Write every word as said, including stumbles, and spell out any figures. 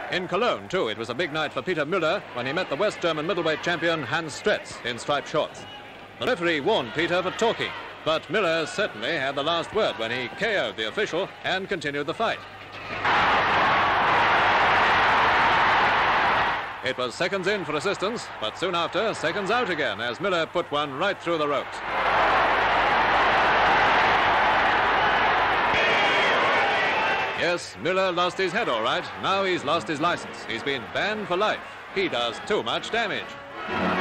In Cologne, too, it was a big night for Peter Mueller when he met the West German middleweight champion Hans Stretz in striped shorts. The referee warned Peter for talking, but Mueller certainly had the last word when he K O'd the official and continued the fight. It was seconds in for assistance, but soon after, seconds out again as Mueller put one right through the ropes. Yes, Mueller lost his head all right. Now he's lost his license. He's been banned for life. He does too much damage.